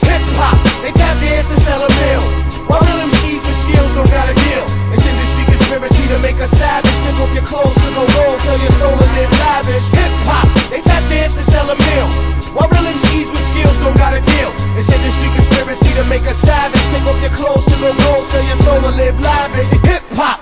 Hip hop, they tap dance to sell a meal. While real MCs with skills don't got a deal. It's industry conspiracy to make a savage. Stick off your clothes to go roll, sell your soul and live lavish. Hip hop, they tap dance to sell a meal. While real MCs with skills don't got a deal. It's industry conspiracy to make a savage. Stick off your clothes to go roll, sell your soul and live lavish. Hip hop.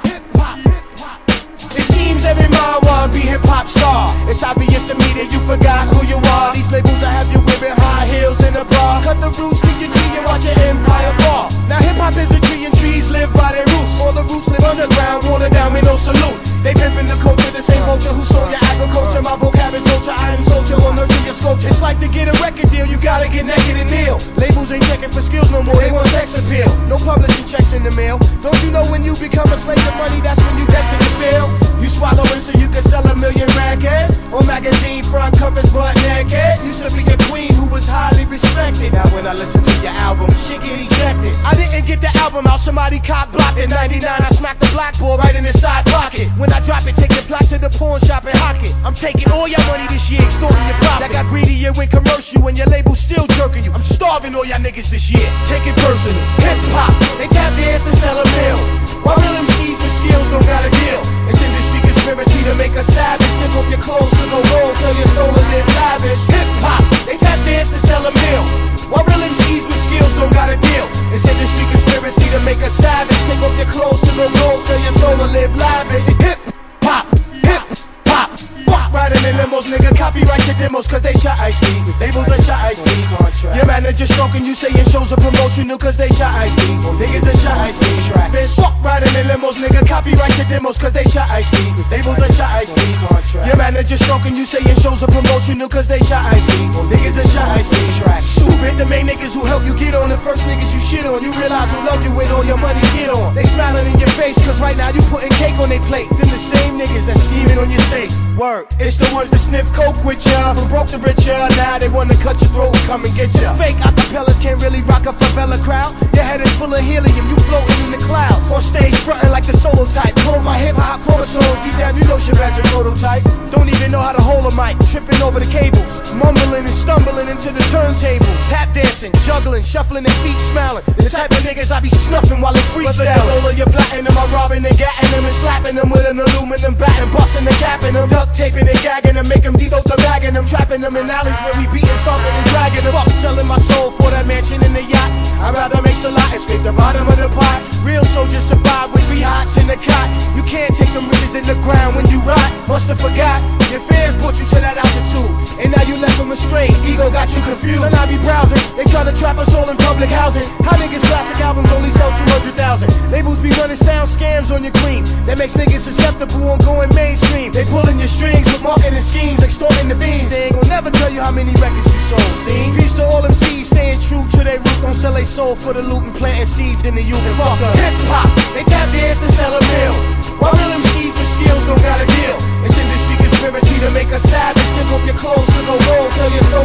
It seems every man wanna be hip hop star. It's obvious to me that you forgot who you are. These labels that have you wearing high heels in a bra. Cut the roots, kick your tree and watch your empire fall. Now hip hop is a tree and trees live by their roots. All the roots live underground, water down with no salute. They pimpin' the culture, the same vulture who stole your agriculture. My vocab is culture, I am soldier, or nurture your sculpture. It's like to get a record deal, you gotta get naked and kneel. Labels ain't checking for skills no more, they want sex appeal. No publishing checks in the mail. Don't you know when you become a slave to money, that's when you destined to fail? You swallowing so you can sell a million records, or magazine front covers butt naked. Used to be a queen who was highly respected. Now when I listen to your album, shit get ejected. I didn't get the album out, somebody cock blocked in 99. I smacked the blackboard right in his side pocket. When I drop it, take the plaque to the pawn shop and hock it. I'm taking all your money this year, extorting your profit. I got greedy and went commercial and your label still jerking you. I'm starving all y'all niggas this year, take it personal. Hip hop, they tap dance and sell a meal. While real MCs with skills don't got a deal. It's industry conspiracy to make a savage. Stick off your clothes to go roll, sell your soul and live lavish. Hip hop, they tap dance to sell a meal. While real MCs with skills don't got a deal. It's industry conspiracy to make a savage. Stick off your clothes to go roll, sell your soul and live lavish. Hip hop, hip hop. Walk riding in limos, nigga, copyright your demos cause they shot Ice-T. Labels are shot Ice-T. Your manager stroking you saying shows are promotional cause they shot Ice-T. Niggas are shot Ice-T. Bitch, walk riding in limos, nigga, copyright your demos cause they shot Ice-T. Labels are shot Ice-T. Your manager stroking you saying shows are promotional cause they shot Ice-T. Niggas are shot Ice-T. Stupid, the main niggas who help you get on, the first niggas you shit on. You realize who love you with all your money get on. They smiling in your face cause right now you putting cake on their plate. Then the same niggas that scheming on your safe. Word, it's the ones that sniff coke with ya. From broke to richer, now they wanna cut your throat and come and get ya. Fake acapellas can't really rock a favela crowd. Your head is full of helium, you floating in the clouds. On stage frontin' like the solo type. Pull my hip hop chromosomes deep down, you know Shabazz your prototype. Don't even know how to hold a mic, tripping over the cables. Mumbling and stumbling into the turntables. Tap dancing, juggling, shuffling their feet smiling. The type of niggas I be snuffing while they freestyling. Whether you're platting them, I'm robbing and gatting them and slapping them with an aluminum bat and busting and capping them. Duct taping and gagging them, make them devote the bagging them. Trapping them in alleys where we beating, stomping and dragging them up. Selling my soul for that mansion in the yacht. I'd rather make a lot, escape the bottom of the pot. Real soldiers survive with 3 hots in the cot. You can't take them riches in the ground when you rot. Musta forgot, your fans put you to that altitude, and now you left them astray, ego got you confused. So now I be browsing, they try to trap us all in public housing. How niggas classic albums only sell 200,000? Labels be running sound scams on your cream. That makes niggas susceptible on going mainstream. They pulling your strings with marketing schemes, extorting the fiends. They ain't gon' never tell you how many records you sold. See, peace to all them seeds, staying true to their root. Don't sell their soul for the loot and planting seeds in the youth. And fuck up. Hip hop, they tap dance and sell a meal. While real MCs with skills don't got a deal. It's industry conspiracy to make a savage. Stick up your clothes to go roll, sell your soul